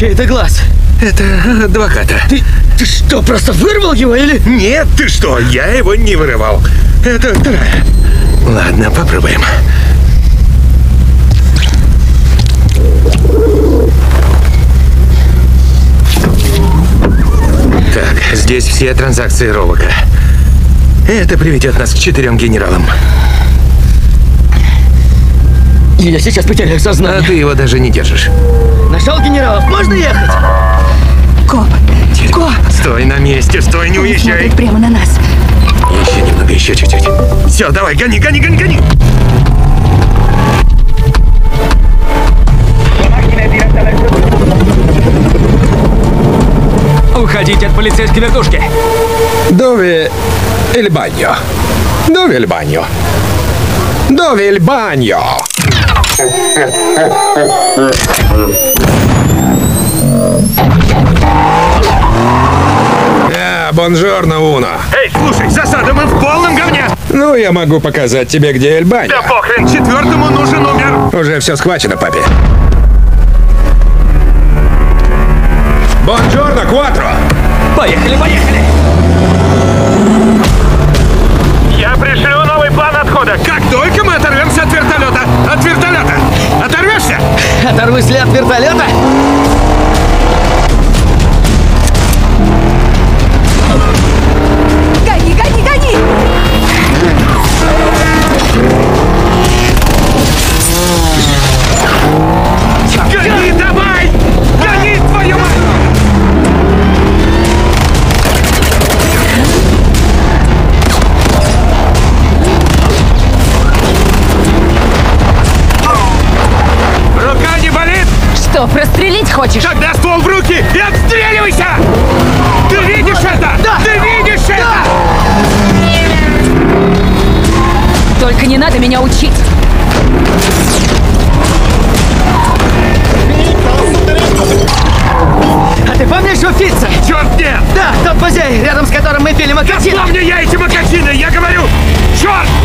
Чей это глаз? Это адвоката. Ты что, просто вырвал его или... Нет, ты что? Я его не вырывал. Это вторая. Ладно, попробуем. Так, здесь все транзакции Ровака. Это приведет нас к 4 генералам. Я сейчас потеряю А сознание. ты его даже не держишь. Нашел генералов, можно ехать? Коп! Коп! Стой на месте, стой, не Они уезжай. смотрят прямо на нас. Еще немного, еще чуть-чуть. Все, давай, гони, гони, гони, гони. Уходите от полицейской вертушки. Dove il bagno? Dove il bagno? Dove il bagno? Бонжорно, Уно. Эй, слушай, засада, мы в полном говне. Ну, я могу показать тебе, где Эль Баньо. Да похрен, 4-му нужен умер. Уже все схвачено, папе. Бонжорно, Кватро! Поехали, поехали. Я пришлю новый план отхода. Как только мы оторвемся от вертолета. От вертолета. Оторвешься? Оторвусь ли от вертолета? Гони, гони, гони! Гони, давай! Гони, твою мать! Рука не болит? Что, прострелить хочешь? Тогда ствол в руки и отстреливайся! Ты видишь это? Да! Ты видишь это? Только не надо меня учить. А ты помнишь Уфица? Черт, нет! Да, тот музей, рядом с которым мы пили макасин. Помню я эти макасины, я говорю! Черт!